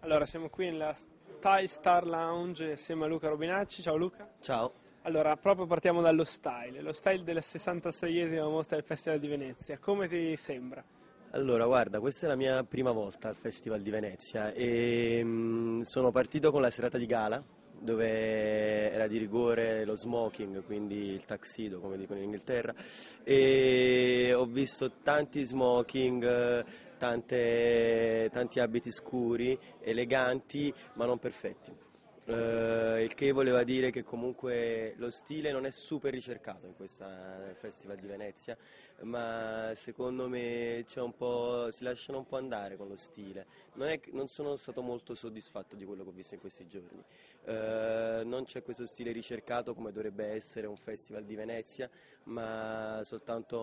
Allora, siamo qui nella Style Star Lounge assieme a Luca Robinacci. Ciao Luca. Ciao. Allora, proprio partiamo dallo lo style della 66esima mostra del Festival di Venezia. Come ti sembra? Allora, guarda, questa è la mia prima volta al Festival di Venezia e sono partito con la serata di gala, dove era di rigore lo smoking, quindi il tuxedo, come dicono in Inghilterra, e ho visto tanti smoking, tanti abiti scuri, eleganti, ma non perfetti. Il che voleva dire che comunque lo stile non è super ricercato in questa Festival di Venezia, ma secondo me si lasciano un po' andare con lo stile. Non sono stato molto soddisfatto di quello che ho visto in questi giorni. Non c'è questo stile ricercato come dovrebbe essere un Festival di Venezia, ma soltanto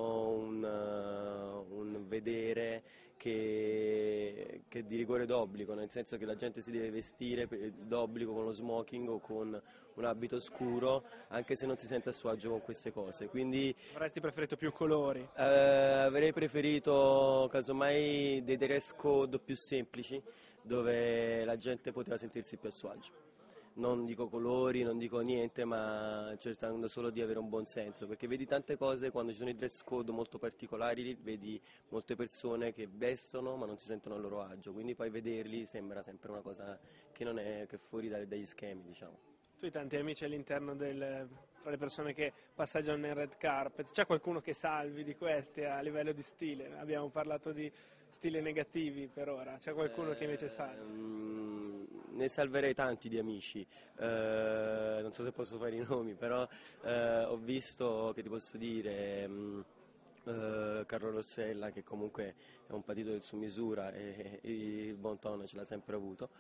un vedere che è di rigore d'obbligo, nel senso che la gente si deve vestire d'obbligo con lo smoking o con un abito scuro, anche se non si sente a suo agio con queste cose. Quindi Avresti preferito più colori? avrei preferito casomai dei dress code più semplici, dove la gente poteva sentirsi più a suo agio. Non dico colori, non dico niente, ma cercando solo di avere un buon senso, perché vedi tante cose quando ci sono i dress code molto particolari, vedi molte persone che vestono ma non si sentono a loro agio, quindi poi vederli sembra sempre una cosa che non è che è fuori dagli schemi, diciamo. Tu hai tanti amici all'interno tra le persone che passeggiano nel red carpet. C'è qualcuno che salvi di questi a livello di stile? Abbiamo parlato di stili negativi per ora. C'è qualcuno che invece salvi? Ne salverei tanti di amici, non so se posso fare i nomi, però ho visto, che ti posso dire, Carlo Rossella, che comunque è un patito del su misura e il buon tono ce l'ha sempre avuto.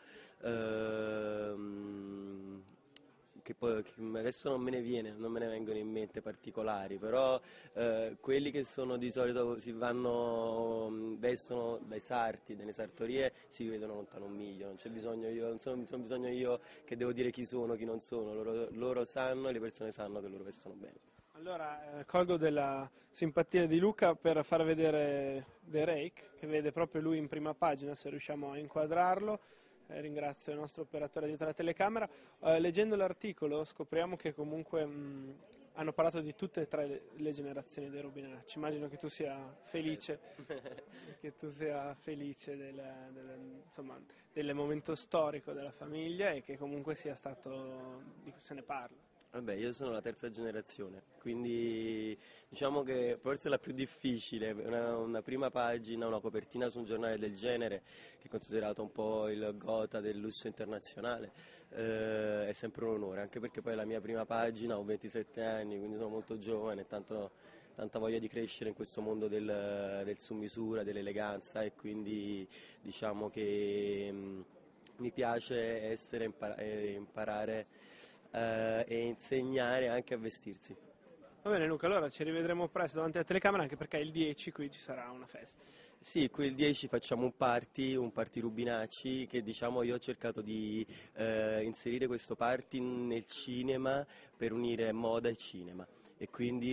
Che adesso non me ne vengono in mente particolari, però quelli che sono di solito vestono dai sarti, dalle sartorie, si vedono lontano un miglio, non c'è bisogno io, non c'è bisogno io che devo dire chi sono, chi non sono, loro sanno e le persone sanno che loro vestono bene. Allora, colgo della simpatia di Luca per far vedere The Rake, che vede proprio lui in prima pagina, se riusciamo a inquadrarlo. Ringrazio il nostro operatore dietro la telecamera. Leggendo l'articolo scopriamo che comunque hanno parlato di tutte e tre le generazioni dei Rubinacci. Immagino che tu sia felice insomma, del momento storico della famiglia e che comunque sia stato, di cui se ne parla. Vabbè, io sono la terza generazione, quindi diciamo che forse è la più difficile, una prima pagina, una copertina su un giornale del genere, che è considerato un po' il Gotha del lusso internazionale, è sempre un onore, anche perché poi è la mia prima pagina, ho 27 anni, quindi sono molto giovane, tanta voglia di crescere in questo mondo del su misura, dell'eleganza e quindi diciamo che mi piace imparare e insegnare anche a vestirsi. Va bene Luca, allora ci rivedremo presto davanti alla telecamera anche perché il 10 qui ci sarà una festa. Sì, qui il 10 facciamo un party Rubinacci che diciamo io ho cercato di inserire questo party nel cinema per unire moda e cinema e quindi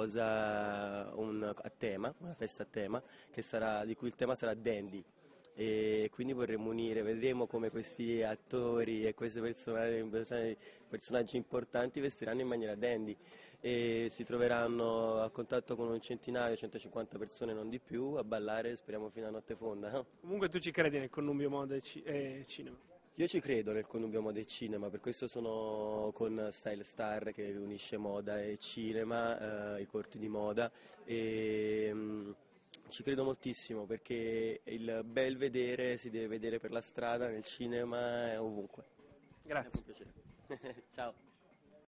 a tema, una festa a tema di cui il tema sarà Dandy e quindi vorremmo unire, vedremo come questi attori e questi personaggi importanti vestiranno in maniera dandy e si troveranno a contatto con un centinaio, 150 persone, non di più, a ballare, speriamo fino a notte fonda, no? Comunque tu ci credi nel connubio moda e cinema? Io ci credo nel connubio moda e cinema, per questo sono con Style Star che unisce moda e cinema, i corti di moda e ci credo moltissimo perché il bel vedere si deve vedere per la strada, nel cinema e ovunque. È sempre Grazie. un piacere. Ciao.